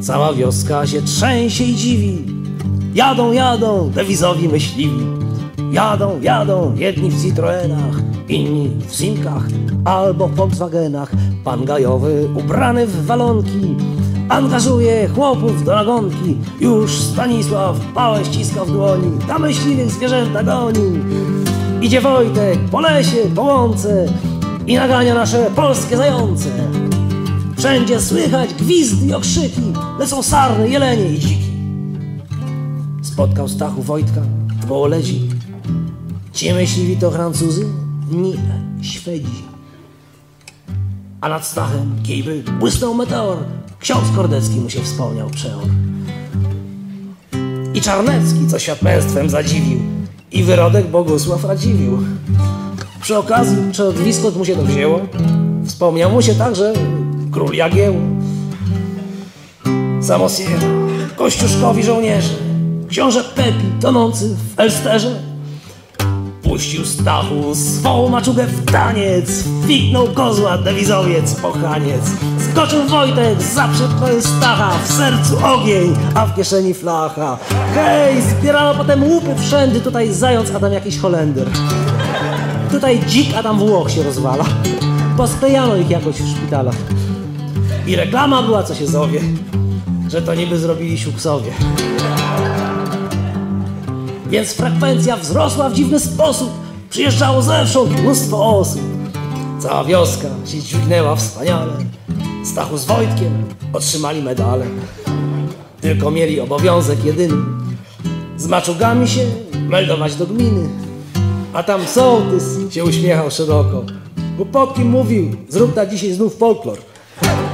Cała wioska się trzęsie i dziwi. Jadą, jadą dewizowi myśliwi. Jadą, jadą, jedni w Citroenach, inni w Simkach albo w Volkswagenach. Pan gajowy, ubrany w walonki, angażuje chłopów do nagonki. Już Stanisław pałę ściska w dłoni, na myśliwych zwierzęta goni. Idzie Wojtek po lesie, po łące i nagania nasze polskie zające. Wszędzie słychać gwizdy i okrzyki, lecą sarny, jelenie i dziki. Spotkał Stachu Wojtka w Gołolezi. Ci myśliwi to Francuzy? Nie, Szwedzi. A nad Stachem kiejby błysnął meteor. Ksiądz Kordecki mu się wspomniał przeor. I Czarnecki, co świat męstwem zadziwił, i wyrodek Bogusław Radziwiłł. Przy okazji, czy od mu się to wzięło, wspomniał mu się także król Jagiełło. Samosier, Kościuszkowi żołnierze, książę Pepi tonący w Elsterze. Puścił Stachu swą maczugę w taniec, fiknął kozła dewizowiec pochaniec. Skoczył Wojtek, zaprzedł Stacha, w sercu ogień, a w kieszeni flacha. Hej, zbierano potem łupy wszędy, tutaj zając, a tam jakiś Holender. Tutaj dzik, a tam Włoch się rozwala. Posklejano ich jakoś w szpitalach. I reklama była, co się zowie, że to niby zrobili Siuksowie. Więc frekwencja wzrosła w dziwny sposób. Przyjeżdżało zewsząd mnóstwo osób. Cała wioska się dźwignęła wspaniale. Stachu z Wojtkiem otrzymali medale. Tylko mieli obowiązek jedyny: z maczugami się meldować do gminy. A tam sołtys się uśmiechał szeroko. Głupotki mówił: zrób na dzisiaj znów folklor.